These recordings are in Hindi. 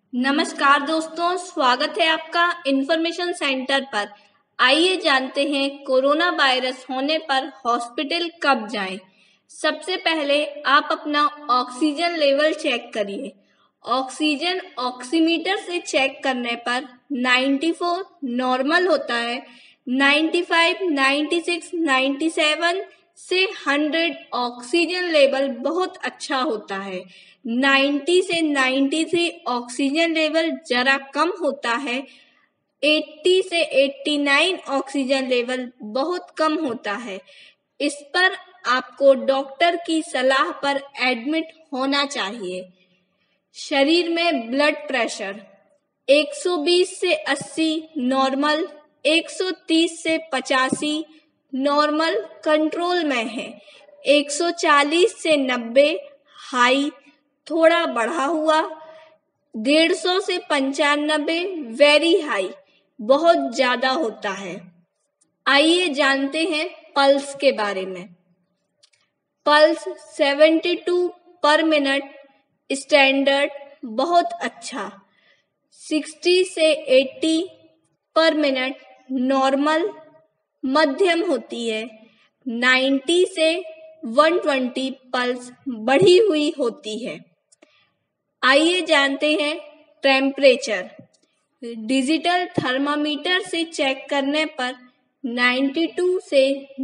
नमस्कार दोस्तों, स्वागत है आपका इन्फॉर्मेशन सेंटर पर। आइए जानते हैं कोरोना वायरस होने पर हॉस्पिटल कब जाएं। सबसे पहले आप अपना ऑक्सीजन लेवल चेक करिए। ऑक्सीजन ऑक्सीमीटर से चेक करने पर 94 नॉर्मल होता है। 95, 96, 97 से 100 ऑक्सीजन लेवल बहुत अच्छा होता है। 90 से 93 ऑक्सीजन लेवल जरा कम होता है। 80 से 89 ऑक्सीजन लेवल बहुत कम होता है। इस पर आपको डॉक्टर की सलाह पर एडमिट होना चाहिए। शरीर में ब्लड प्रेशर 120 से 80 नॉर्मल, 130 से 85 नॉर्मल कंट्रोल में है, 140 से 90 हाई थोड़ा बढ़ा हुआ, 150 से 95 वेरी हाई बहुत ज्यादा होता है। आइए जानते हैं पल्स के बारे में। पल्स 72 पर मिनट स्टैंडर्ड बहुत अच्छा, 60 से 80 पर मिनट नॉर्मल मध्यम होती है, 90 से 120 पल्स बढ़ी हुई होती है। आइए जानते हैं टेम्परेचर। डिजिटल थर्मामीटर से चेक करने पर 92 से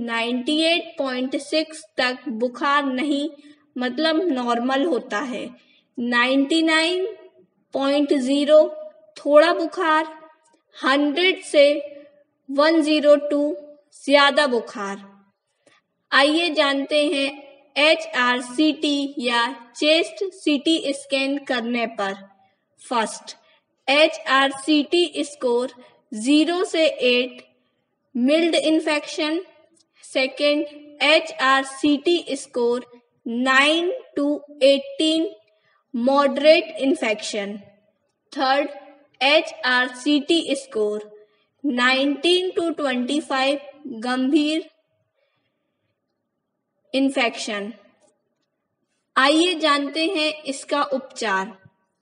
98.6 तक बुखार नहीं मतलब नॉर्मल होता है। 99.0 थोड़ा बुखार, 100 से 102 ज्यादा बुखार। आइए जानते हैं HRCT या चेस्ट सीटी स्कैन करने पर। फर्स्ट, HRCT स्कोर 0 से 8 mild infection. Second, HRCT score 9 to 18 moderate infection. Third, HRCT score 19 to 25 गंभीर इन्फेक्शन। आइए जानते हैं इसका उपचार।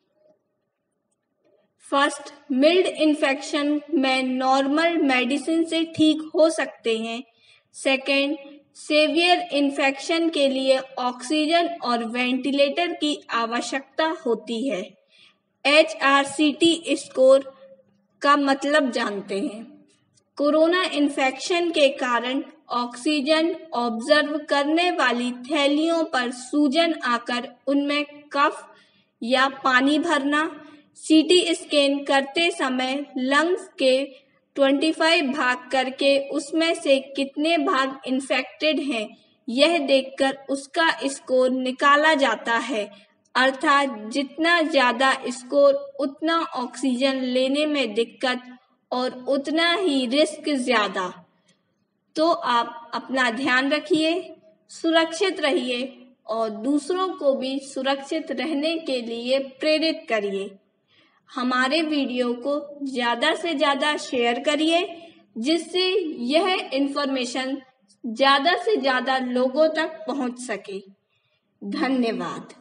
फर्स्ट, मिल्ड इन्फेक्शन में नॉर्मल मेडिसिन से ठीक हो सकते हैं। सेकेंड, सीवियर इन्फेक्शन के लिए ऑक्सीजन और वेंटिलेटर की आवश्यकता होती है। HRCT स्कोर का मतलब जानते हैं। कोरोना इन्फेक्शन के कारण ऑक्सीजन ऑब्जर्व करने वाली थैलियों पर सूजन आकर उनमें कफ या पानी भरना। सीटी स्कैन करते समय लंग्स के 25 भाग करके उसमें से कितने भाग इन्फेक्टेड हैं यह देखकर उसका स्कोर निकाला जाता है। अर्थात जितना ज्यादा स्कोर उतना ऑक्सीजन लेने में दिक्कत और उतना ही रिस्क ज्यादा। तो आप अपना ध्यान रखिए, सुरक्षित रहिए और दूसरों को भी सुरक्षित रहने के लिए प्रेरित करिए। हमारे वीडियो को ज्यादा से ज्यादा शेयर करिए जिससे यह इन्फॉर्मेशन ज्यादा से ज्यादा लोगों तक पहुंच सके। धन्यवाद।